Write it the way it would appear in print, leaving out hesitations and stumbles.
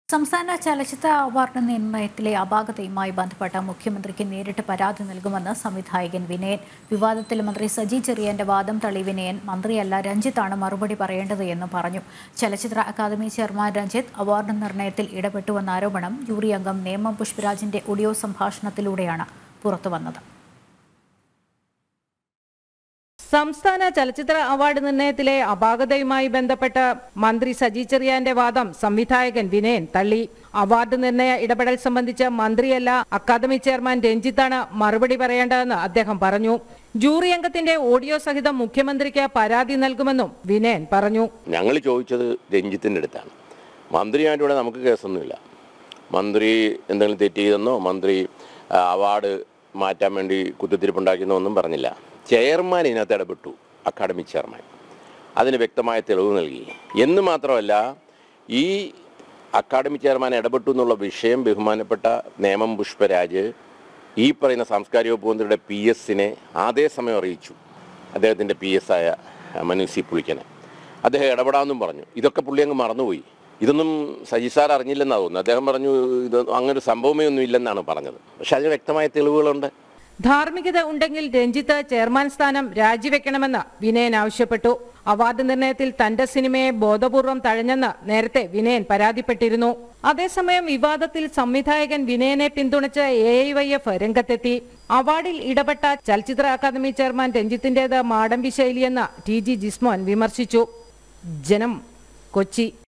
സംസ്ഥാന ചലച്ചിത്ര അവാർഡ് നിർണയത്തിലെ അപാകതയുമായി ബന്ധപ്പെട്ട മുഖ്യമന്ത്രിക്ക് നേരിട്ട് പരാതി നൽകുമെന്ന് സംവിധായകൻ വിനയൻ. വിവാദത്തിൽ മന്ത്രി സജി ചെറിയാന്റെ വാദം തള്ളി വിനയൻ മന്ത്രിയല്ല രഞ്ജിത്താണ് മറുപടി പറയേണ്ടത് എന്ന് പറഞ്ഞു. ചലച്ചിത്ര അക്കാദമി ചെയർമാൻ രഞ്ജിത്ത് അവാർഡ് നിർണയത്തിൽ ഇടപെട്ടുവെന്ന ആരോപണം ജൂറി അംഗം നേമം പുഷ്പരാജിന്റെ ഓഡിയോ സംഭാഷണത്തിലൂടെയാണ് പുറത്തുവന്നത്. സംസ്ഥാന ചലച്ചിത്ര അവാർഡ് നിർണയത്തിലെ അപാകതയുമായി ബന്ധപ്പെട്ട് മന്ത്രി സജി ചെറിയാന്റെ വാദം സംവിധായകൻ വിനയൻ തള്ളി. അവാർഡ് നിർണയ ഇടപെടൽ സംബന്ധിച്ച് മന്ത്രിയല്ല അക്കാദമി ചെയർമാൻ രഞ്ജിത്താണ് മറുപടി പറയേണ്ടതെന്ന് അദ്ദേഹം പറഞ്ഞു. ജൂറി അംഗത്തിന്റെ ഓഡിയോ സഹിതം മുഖ്യമന്ത്രിക്ക് പരാതി നൽകുമെന്നും വിനയൻ പറഞ്ഞു. ഞങ്ങൾ ചോദിച്ചത് രഞ്ജിത്തിന്റെ അടുത്താണ്. മന്ത്രിയായിട്ട് ഇവിടെ നമുക്ക് കേസൊന്നുമില്ല. മന്ത്രി എന്തെങ്കിലും തെറ്റ് ചെയ്തെന്നോ മന്ത്രി അവാർഡ് മാറ്റാൻ വേണ്ടി കുത്തിത്തിരിപ്പുണ്ടാക്കിയെന്നോ ഒന്നും പറഞ്ഞില്ല. ചെയർമാൻ ഇതിനകത്ത് ഇടപെട്ടു, അക്കാദമി ചെയർമാൻ അതിന് വ്യക്തമായ തെളിവ് നൽകി എന്ന് മാത്രമല്ല, ഈ അക്കാദമി ചെയർമാൻ ഇടപെട്ടു എന്നുള്ള വിഷയം ബഹുമാനപ്പെട്ട നേമം പുഷ്പരാജ് ഈ പറയുന്ന സാംസ്കാരിക വകുപ്പ് മന്ത്രിയുടെ PS-നെ അതേസമയം അറിയിച്ചു. അദ്ദേഹത്തിൻ്റെ PS ആയ മനു സി പുളിക്കനെ അദ്ദേഹം ഇടപെടാമെന്നും പറഞ്ഞു. ഇതൊക്കെ പുള്ളി അങ്ങ് മറന്നുപോയി. ഇതൊന്നും സജി സാർ അറിഞ്ഞില്ലെന്നാണ് തോന്നുന്നത്. അദ്ദേഹം പറഞ്ഞു ഇത് അങ്ങനെ ഒരു സംഭവമേ ഒന്നും ഇല്ലെന്നാണ് പറഞ്ഞത്. പക്ഷെ അതിന് വ്യക്തമായ തെളിവുകളുണ്ട്. ധാർമ്മികത ഉണ്ടെങ്കിൽ രഞ്ജിത്ത് ചെയർമാൻ സ്ഥാനം രാജിവെക്കണമെന്ന് വിനയൻ ആവശ്യപ്പെട്ടു. അവാർഡ് നിർണയത്തിൽ തന്റെ സിനിമയെ ബോധപൂർവം തഴഞ്ഞെന്ന് നേരത്തെ വിനയൻ പരാതിപ്പെട്ടിരുന്നു. അതേസമയം വിവാദത്തിൽ സംവിധായകൻ വിനയനെ പിന്തുണച്ച് AIYF രംഗത്തെത്തി. അവാർഡിൽ ഇടപെട്ട ചലച്ചിത്ര അക്കാദമി ചെയർമാൻ രഞ്ജിത്തിന്റേത് മാടമ്പി ശൈലിയെന്ന് TG ജിസ്മോൻ വിമർശിച്ചു. ജനം, കൊച്ചി.